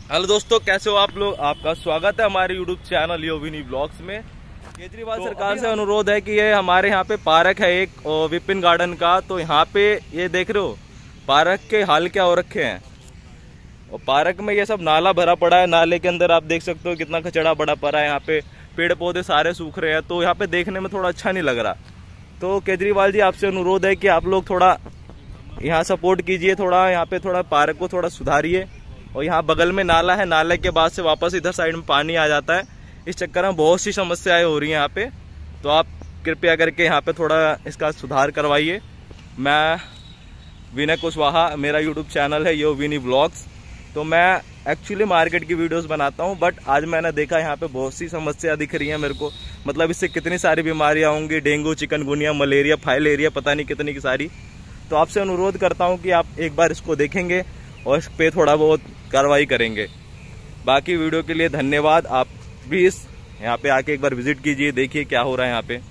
Hello दोस्तों, कैसे हो आप लोग। आपका स्वागत है हमारे यूट्यूब चैनल योविनी ब्लॉग्स में। केजरीवाल सरकार से अनुरोध है कि ये हमारे यहाँ पे पार्क है एक विपिन गार्डन का, तो यहाँ पे ये देख रहे हो पार्क के हाल क्या हो रखे हैं। और पार्क में ये सब नाला भरा पड़ा है, नाले के अंदर आप देख सकते हो कितना कचड़ा बड़ा पड़ा है। यहाँ पे पेड़ पौधे सारे सूख रहे हैं, तो यहाँ पे देखने में थोड़ा अच्छा नहीं लग रहा। तो केजरीवाल जी आपसे अनुरोध है कि आप लोग थोड़ा यहाँ सपोर्ट कीजिए, थोड़ा यहाँ पे थोड़ा पार्क को थोड़ा सुधारिए। और यहाँ बगल में नाला है, नाले के बाद से वापस इधर साइड में पानी आ जाता है। इस चक्कर में बहुत सी समस्याएं हो रही हैं यहाँ पे, तो आप कृपया करके यहाँ पे थोड़ा इसका सुधार करवाइए। मैं विनय कुशवाहा, मेरा यूट्यूब चैनल है योविनी ब्लॉग्स। तो मैं एक्चुअली मार्केट की वीडियोस बनाता हूँ, बट आज मैंने देखा यहाँ पे बहुत सी समस्या दिख रही है मेरे को। मतलब इससे कितनी सारी बीमारियाँ होंगी, डेंगू, चिकनगुनिया, मलेरिया, फाइलेरिया, पता नहीं कितनी की सारी। तो आपसे अनुरोध करता हूँ कि आप एक बार इसको देखेंगे और इस पे थोड़ा बहुत कार्रवाई करेंगे। बाकी वीडियो के लिए धन्यवाद। आप प्लीज यहाँ पे आके एक बार विजिट कीजिए, देखिए क्या हो रहा है यहाँ पे।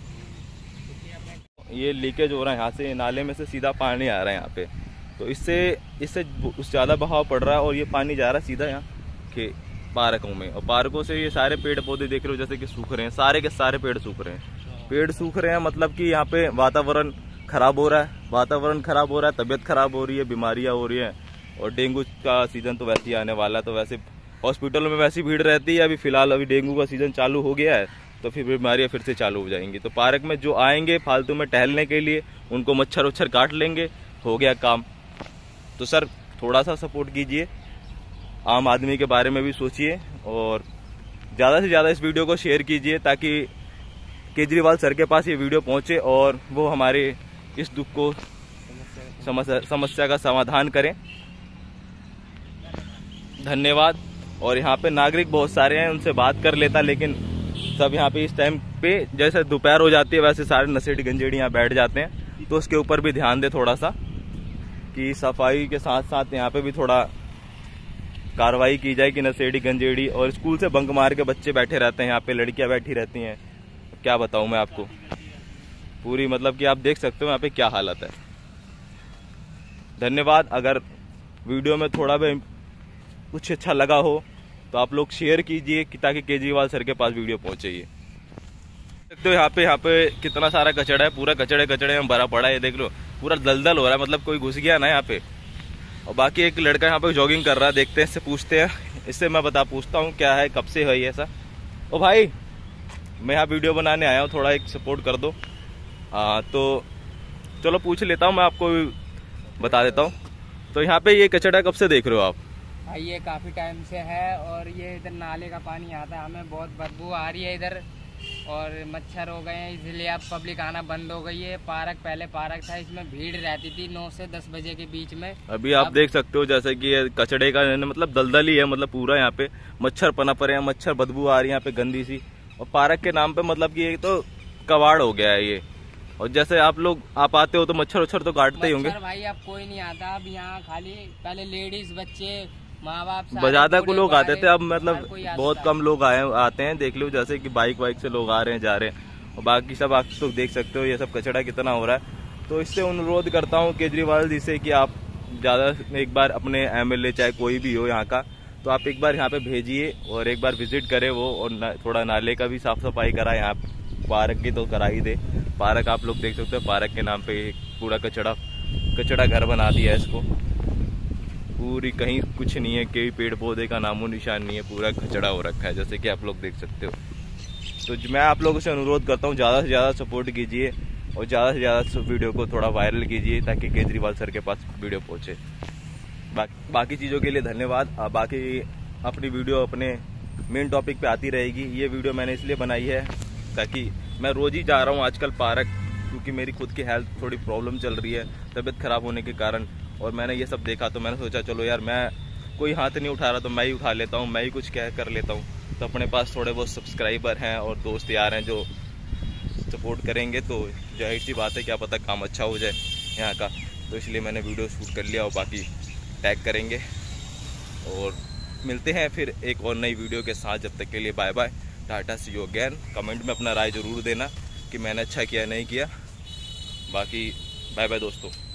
ये लीकेज हो रहा है यहाँ से, नाले में से सीधा पानी आ रहा है यहाँ पे, तो इससे ज़्यादा बहाव पड़ रहा है और ये पानी जा रहा है सीधा यहाँ के पार्कों में। और पार्कों से ये सारे पेड़ पौधे देख रहे हो जैसे कि सूख रहे हैं, सारे के सारे पेड़ सूख रहे हैं। पेड़ सूख रहे हैं मतलब कि यहाँ पे वातावरण खराब हो रहा है, वातावरण खराब हो रहा है, तबीयत खराब हो रही है, बीमारियाँ हो रही हैं। और डेंगू का सीजन तो वैसे ही आने वाला है, तो वैसे हॉस्पिटलों में वैसी भीड़ रहती है। अभी फिलहाल अभी डेंगू का सीजन चालू हो गया है, तो फिर बीमारियां फिर से चालू हो जाएंगी। तो पार्क में जो आएंगे फालतू में टहलने के लिए, उनको मच्छर उच्छर काट लेंगे, हो गया काम। तो सर थोड़ा सा सपोर्ट कीजिए, आम आदमी के बारे में भी सोचिए और ज़्यादा से ज़्यादा इस वीडियो को शेयर कीजिए, ताकि केजरीवाल सर के पास ये वीडियो पहुँचे और वो हमारे इस दुख को समस्या का समाधान करें। धन्यवाद। और यहाँ पे नागरिक बहुत सारे हैं, उनसे बात कर लेता, लेकिन सब यहाँ पे इस टाइम पे जैसे दोपहर हो जाती है वैसे सारे नशेड़ी गंजेड़ी यहाँ बैठ जाते हैं। तो उसके ऊपर भी ध्यान दे थोड़ा सा, कि सफाई के साथ साथ यहाँ पे भी थोड़ा कार्रवाई की जाए कि नशेड़ी गंजेड़ी और स्कूल से बंक मार के बच्चे बैठे रहते हैं यहाँ पे, लड़कियाँ बैठी रहती हैं। क्या बताऊँ मैं आपको, पूरी मतलब कि आप देख सकते हो यहाँ पे क्या हालत है। धन्यवाद। अगर वीडियो में थोड़ा भी कुछ अच्छा लगा हो तो आप लोग शेयर कीजिए, ताकि केजरीवाल सर के पास वीडियो पहुंचे। ये देखते हो यहाँ पे कितना सारा कचड़ा है, पूरा कचड़े में भरा पड़ा है। ये देख लो पूरा दलदल हो रहा है, मतलब कोई घुस गया ना यहाँ पे। और बाकी एक लड़का यहाँ पे जॉगिंग कर रहा है, देखते हैं इससे पूछते हैं, इससे मैं पूछता हूँ क्या है, कब से है ये ऐसा। ओ भाई, मैं यहाँ वीडियो बनाने आया हूँ, थोड़ा एक सपोर्ट कर दो। हाँ तो चलो पूछ लेता हूँ, मैं आपको बता देता हूँ। तो यहाँ पे ये कचड़ा कब से देख रहे हो आप? ये काफ़ी टाइम से है, और ये इधर नाले का पानी आता है, हमें बहुत बदबू आ रही है इधर, और मच्छर हो गए हैं, इसलिए अब पब्लिक आना बंद हो गई है। पहले पार्क था, इसमें भीड़ रहती थी 9 से 10 बजे के बीच में। अभी आप देख सकते हो जैसे कि ये कचड़े का मतलब दलदल ही है, मतलब पूरा यहाँ पे मच्छर पनप रहे हैं, मच्छर बदबू आ रही है यहाँ पे गंदी सी। और पार्क के नाम पे मतलब कि ये तो कबाड़ हो गया है ये। और जैसे आप आते हो तो मच्छर उच्छर तो काटते ही होंगे। भाई अब कोई नहीं आता, अब यहाँ खाली पहले लेडीज, बच्चे, माँ बाप, ज्यादा को लोग आते थे, अब मतलब बहुत कम लोग आते हैं। देख लो जैसे कि बाइक वाइक से लोग आ रहे हैं, जा रहे हैं। और बाकी सब आप तो देख सकते हो ये सब कचड़ा कितना हो रहा है। तो इससे अनुरोध करता हूँ केजरीवाल जी से कि आप ज़्यादा एक बार अपने MLA चाहे कोई भी हो यहाँ का, तो आप एक बार यहाँ पे भेजिए और एक बार विजिट करें वो, और थोड़ा नाले का भी साफ सफाई कराए। यहाँ पार्क की तो करा ही दे। पार्क आप लोग देख सकते हो, पार्क के नाम पे पूरा कचड़ा घर बना दिया है इसको। पूरी कहीं कुछ नहीं है, कोई पेड़ पौधे का नामो निशान नहीं है, पूरा कचड़ा हो रखा है जैसे कि आप लोग देख सकते हो। तो मैं आप लोगों से अनुरोध करता हूँ ज़्यादा से ज़्यादा सपोर्ट कीजिए और ज़्यादा से ज़्यादा वीडियो को थोड़ा वायरल कीजिए, ताकि केजरीवाल सर के पास वीडियो पहुँचे। बाकी चीज़ों के लिए धन्यवाद। बाकी अपनी वीडियो अपने मेन टॉपिक पे आती रहेगी। ये वीडियो मैंने इसलिए बनाई है ताकि मैं रोज़ ही जा रहा हूँ आजकल पार्क, क्योंकि मेरी खुद की हेल्थ थोड़ी प्रॉब्लम चल रही है तबीयत खराब होने के कारण। और मैंने ये सब देखा तो मैंने सोचा चलो यार, मैं कोई हाथ नहीं उठा रहा तो मैं ही उठा लेता हूँ, मैं ही कुछ क्या कर लेता हूँ। तो अपने पास थोड़े बहुत सब्सक्राइबर हैं और दोस्त यार हैं जो सपोर्ट करेंगे, तो जाहिर सी बात है क्या पता काम अच्छा हो जाए यहाँ का। तो इसलिए मैंने वीडियो शूट कर लिया, और बाकी टैग करेंगे। और मिलते हैं फिर एक और नई वीडियो के साथ। जब तक के लिए bye bye, tata, see you again. Comment में अपना राय ज़रूर देना कि मैंने अच्छा किया नहीं किया। बाकी बाय बाय दोस्तों।